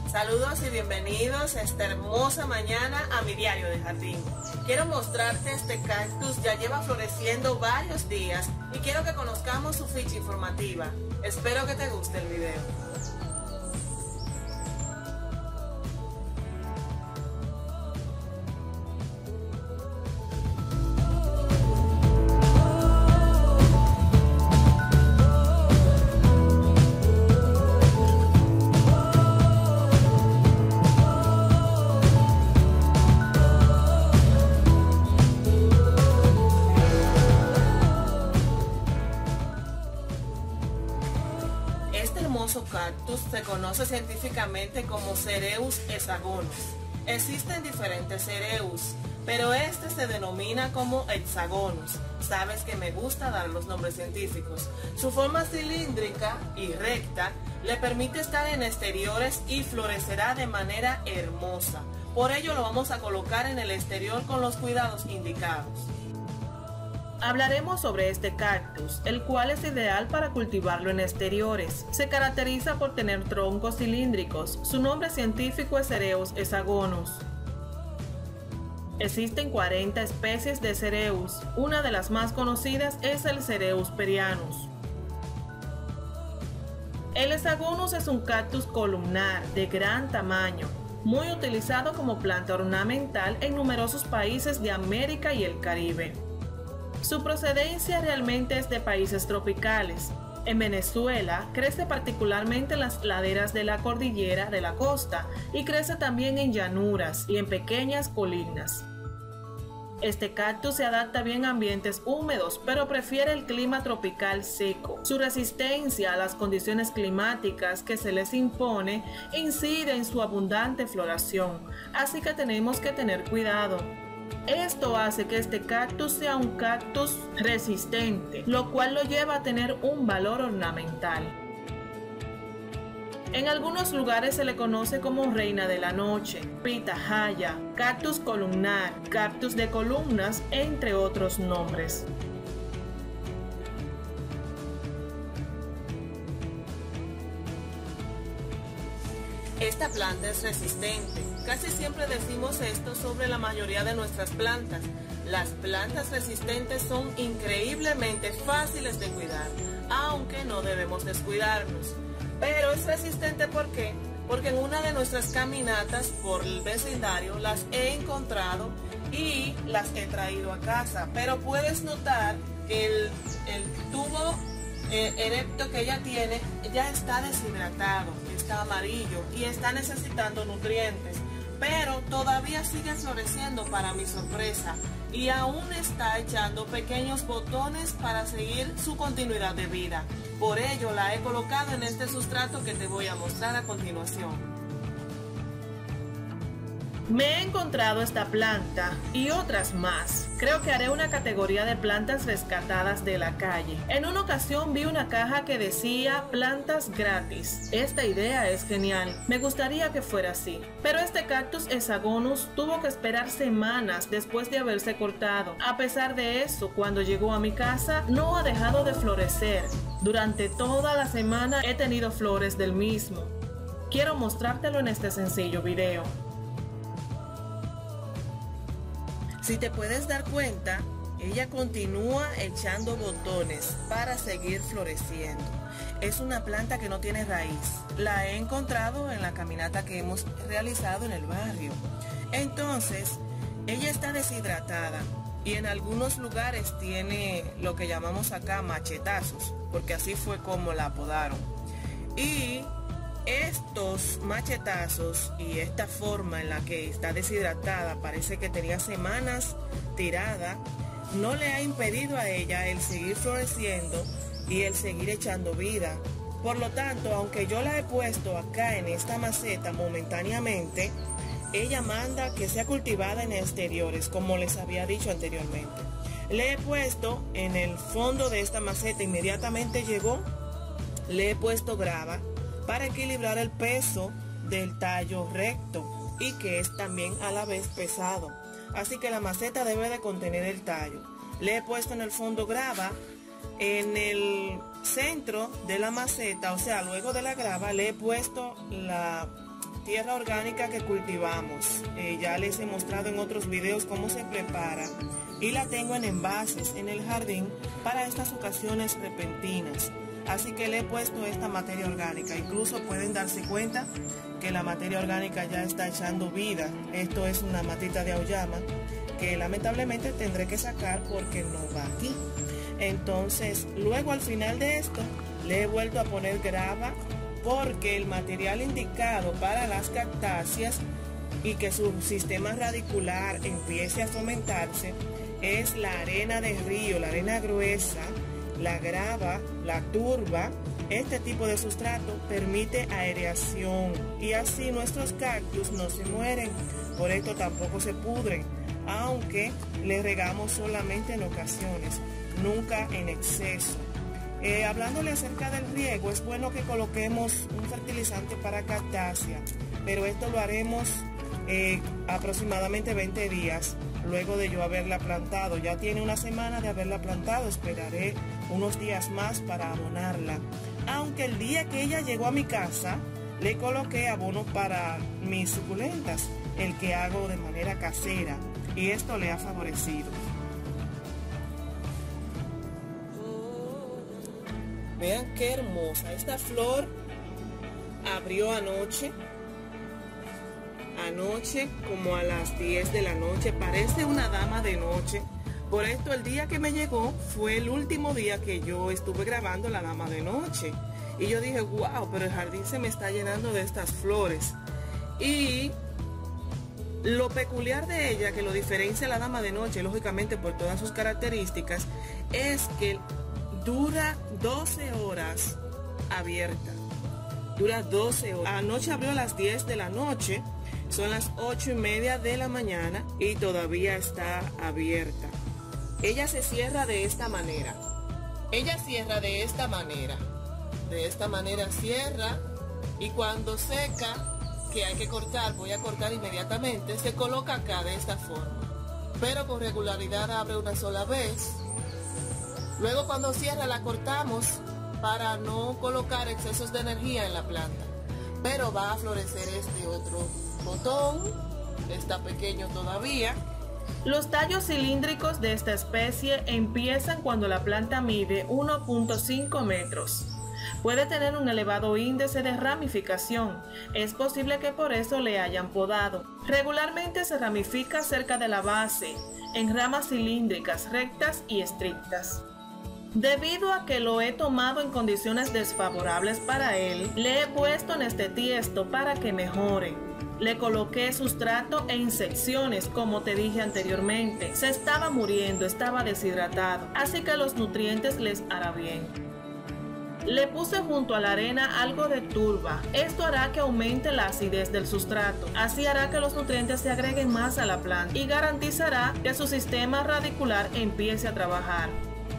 Saludos y bienvenidos a esta hermosa mañana a mi diario de jardín. Quiero mostrarte este cactus, ya lleva floreciendo varios días y quiero que conozcamos su ficha informativa. Espero que te guste el video. Este hermoso cactus se conoce científicamente como Cereus hexagonus. Existen diferentes Cereus, pero este se denomina como hexagonus. Sabes que me gusta dar los nombres científicos. Su forma cilíndrica y recta le permite estar en exteriores y florecerá de manera hermosa. Por ello lo vamos a colocar en el exterior con los cuidados indicados. Hablaremos sobre este cactus, el cual es ideal para cultivarlo en exteriores. Se caracteriza por tener troncos cilíndricos. Su nombre científico es Cereus hexagonus. Existen 40 especies de Cereus. Una de las más conocidas es el Cereus perianus. El hexagonus es un cactus columnar de gran tamaño, muy utilizado como planta ornamental en numerosos países de América y el Caribe. Su procedencia realmente es de países tropicales. En Venezuela crece particularmente en las laderas de la cordillera de la costa y crece también en llanuras y en pequeñas colinas. Este cactus se adapta bien a ambientes húmedos, pero prefiere el clima tropical seco. Su resistencia a las condiciones climáticas que se les impone incide en su abundante floración, así que tenemos que tener cuidado. Esto hace que este cactus sea un cactus resistente, lo cual lo lleva a tener un valor ornamental. En algunos lugares se le conoce como reina de la noche, pitahaya, cactus columnar, cactus de columnas, entre otros nombres. Esta planta es resistente. Casi siempre decimos esto sobre la mayoría de nuestras plantas. Las plantas resistentes son increíblemente fáciles de cuidar, aunque no debemos descuidarnos. Pero es resistente ¿por qué? Porque en una de nuestras caminatas por el vecindario las he encontrado y las he traído a casa. Pero puedes notar que el tubo erecto que ella tiene ya está deshidratado, está amarillo y está necesitando nutrientes, pero todavía sigue floreciendo para mi sorpresa y aún está echando pequeños botones para seguir su continuidad de vida. Por ello la he colocado en este sustrato que te voy a mostrar a continuación. Me he encontrado esta planta y otras más. Creo que haré una categoría de plantas rescatadas de la calle. En una ocasión vi una caja que decía plantas gratis. Esta idea es genial. Me gustaría que fuera así. Pero este cactus hexagonus tuvo que esperar semanas después de haberse cortado. A pesar de eso, cuando llegó a mi casa, no ha dejado de florecer. Durante toda la semana he tenido flores del mismo. Quiero mostrártelo en este sencillo video. Si te puedes dar cuenta, ella continúa echando botones para seguir floreciendo. Es una planta que no tiene raíz. La he encontrado en la caminata que hemos realizado en el barrio. Entonces, ella está deshidratada y en algunos lugares tiene lo que llamamos acá machetazos, porque así fue como la apodaron. Y estos machetazos y esta forma en la que está deshidratada, parece que tenía semanas tirada, no le ha impedido a ella el seguir floreciendo y el seguir echando vida. Por lo tanto, aunque yo la he puesto acá en esta maceta momentáneamente, ella manda que sea cultivada en exteriores, como les había dicho anteriormente. Le he puesto en el fondo de esta maceta, inmediatamente llegó, le he puesto grava para equilibrar el peso del tallo recto y que es también a la vez pesado. Así que la maceta debe de contener el tallo. Le he puesto en el fondo grava, en el centro de la maceta, o sea, luego de la grava, le he puesto tierra orgánica que cultivamos. Ya les he mostrado en otros videos cómo se prepara y la tengo en envases en el jardín para estas ocasiones repentinas. Así que le he puesto esta materia orgánica. Incluso pueden darse cuenta que la materia orgánica ya está echando vida. Esto es una matita de auyama que lamentablemente tendré que sacar porque no va aquí. Entonces, luego al final de esto, le he vuelto a poner grava porque el material indicado para las cactáceas y que su sistema radicular empiece a fomentarse es la arena de río, la arena gruesa, la grava, la turba. Este tipo de sustrato permite aereación y así nuestros cactus no se mueren, por esto tampoco se pudren, aunque les regamos solamente en ocasiones, nunca en exceso. Hablándole acerca del riego, es bueno que coloquemos un fertilizante para cactácea, pero esto lo haremos aproximadamente 20 días luego de yo haberla plantado. Ya tiene una semana de haberla plantado, esperaré unos días más para abonarla. Aunque el día que ella llegó a mi casa, le coloqué abono para mis suculentas, el que hago de manera casera, y esto le ha favorecido. Vean qué hermosa. Esta flor abrió anoche como a las 10 de la noche. Parece una dama de noche. Por esto el día que me llegó fue el último día que yo estuve grabando la dama de noche. Y yo dije, wow, pero el jardín se me está llenando de estas flores. Y lo peculiar de ella, que lo diferencia a la dama de noche, lógicamente por todas sus características, es que dura 12 horas abierta. Dura 12 horas. Anoche abrió a las 10 de la noche. Son las 8:30 de la mañana y todavía está abierta. Ella se cierra de esta manera. Ella cierra de esta manera. De esta manera cierra y cuando seca, que hay que cortar, voy a cortar inmediatamente, se coloca acá de esta forma. Pero con regularidad abre una sola vez. Luego cuando cierra la cortamos para no colocar excesos de energía en la planta. Pero va a florecer este otro botón, está pequeño todavía. Los tallos cilíndricos de esta especie empiezan cuando la planta mide 1.5 metros. Puede tener un elevado índice de ramificación. Es posible que por eso le hayan podado. Regularmente se ramifica cerca de la base, en ramas cilíndricas rectas y estrictas. Debido a que lo he tomado en condiciones desfavorables para él, le he puesto en este tiesto para que mejore. Le coloqué sustrato e insecciones, como te dije anteriormente. Se estaba muriendo, estaba deshidratado, así que los nutrientes les hará bien. Le puse junto a la arena algo de turba. Esto hará que aumente la acidez del sustrato. Así hará que los nutrientes se agreguen más a la planta y garantizará que su sistema radicular empiece a trabajar.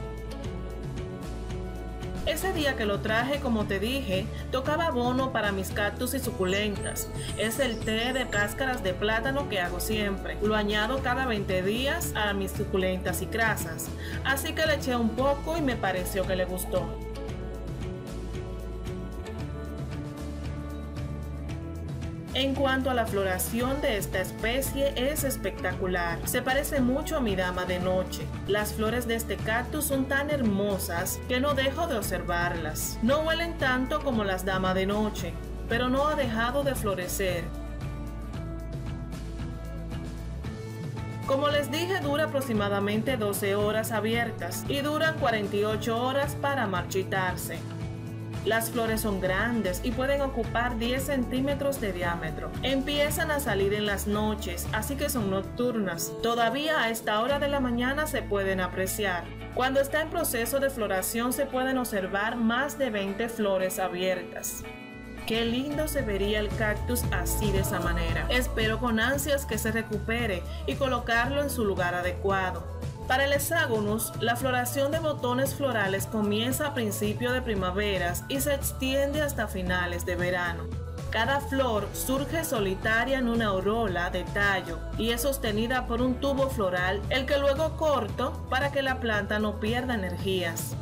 Ese día que lo traje, como te dije, tocaba abono para mis cactus y suculentas. Es el té de cáscaras de plátano que hago siempre. Lo añado cada 20 días a mis suculentas y crasas. Así que le eché un poco y me pareció que le gustó. En cuanto a la floración de esta especie, es espectacular. Se parece mucho a mi dama de noche. Las flores de este cactus son tan hermosas que no dejo de observarlas. No huelen tanto como las damas de noche, pero no ha dejado de florecer. Como les dije, dura aproximadamente 12 horas abiertas y duran 48 horas para marchitarse. Las flores son grandes y pueden ocupar 10 centímetros de diámetro. Empiezan a salir en las noches, así que son nocturnas. Todavía a esta hora de la mañana se pueden apreciar. Cuando está en proceso de floración se pueden observar más de 20 flores abiertas. Qué lindo se vería el cactus así de esa manera. Espero con ansias que se recupere y colocarlo en su lugar adecuado. Para el hexágonus, la floración de botones florales comienza a principios de primaveras y se extiende hasta finales de verano. Cada flor surge solitaria en una orola de tallo y es sostenida por un tubo floral, el que luego corto para que la planta no pierda energías.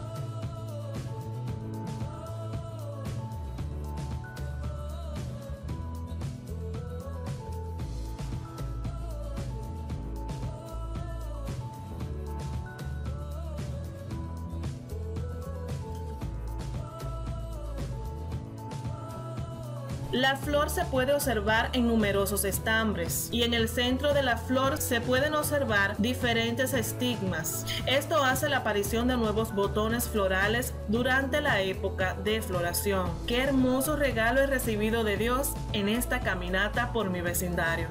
La flor se puede observar en numerosos estambres y en el centro de la flor se pueden observar diferentes estigmas. Esto hace la aparición de nuevos botones florales durante la época de floración. Qué hermoso regalo he recibido de Dios en esta caminata por mi vecindario.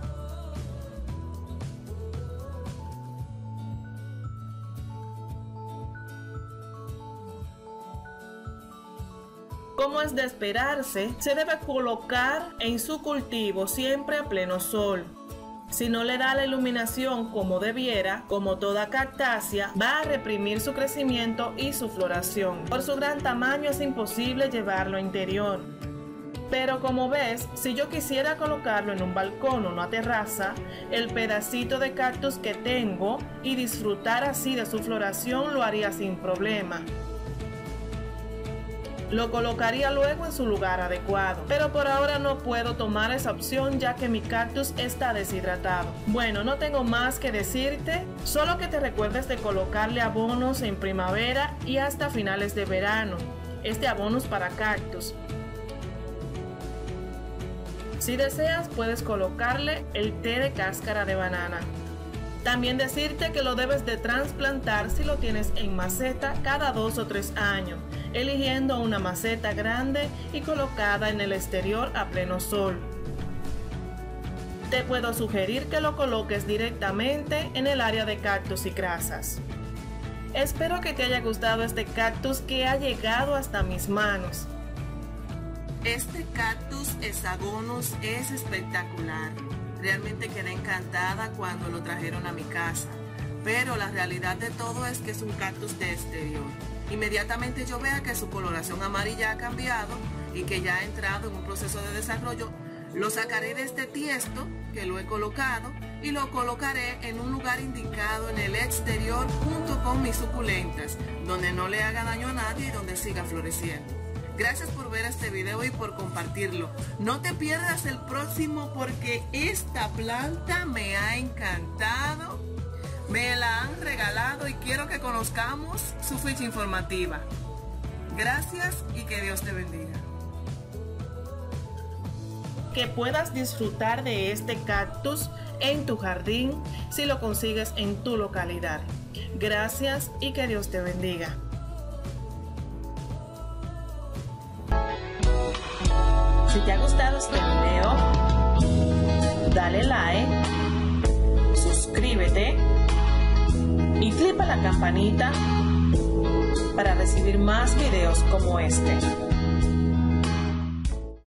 Como es de esperarse, se debe colocar en su cultivo siempre a pleno sol. Si no le da la iluminación como debiera, como toda cactácea, va a reprimir su crecimiento y su floración. Por su gran tamaño es imposible llevarlo a interior. Pero como ves, si yo quisiera colocarlo en un balcón o una terraza, el pedacito de cactus que tengo y disfrutar así de su floración lo haría sin problema. Lo colocaría luego en su lugar adecuado, pero por ahora no puedo tomar esa opción ya que mi cactus está deshidratado. Bueno, no tengo más que decirte, solo que te recuerdes de colocarle abonos en primavera y hasta finales de verano. Este abono es para cactus. Si deseas, puedes colocarle el té de cáscara de banana. También decirte que lo debes de trasplantar si lo tienes en maceta cada 2 o 3 años, eligiendo una maceta grande y colocada en el exterior a pleno sol. Te puedo sugerir que lo coloques directamente en el área de cactus y grasas. Espero que te haya gustado este cactus que ha llegado hasta mis manos. Este cactus hexagonus es espectacular. Realmente quedé encantada cuando lo trajeron a mi casa, pero la realidad de todo es que es un cactus de exterior. Inmediatamente yo vea que su coloración amarilla ha cambiado y que ya ha entrado en un proceso de desarrollo, lo sacaré de este tiesto que lo he colocado y lo colocaré en un lugar indicado en el exterior junto con mis suculentas, donde no le haga daño a nadie y donde siga floreciendo. Gracias por ver este video y por compartirlo. No te pierdas el próximo porque esta planta me ha encantado. Me la han regalado y quiero que conozcamos su ficha informativa. Gracias y que Dios te bendiga. Que puedas disfrutar de este cactus en tu jardín si lo consigues en tu localidad. Gracias y que Dios te bendiga. Si te ha gustado este video, dale like, suscríbete y clica la campanita para recibir más videos como este.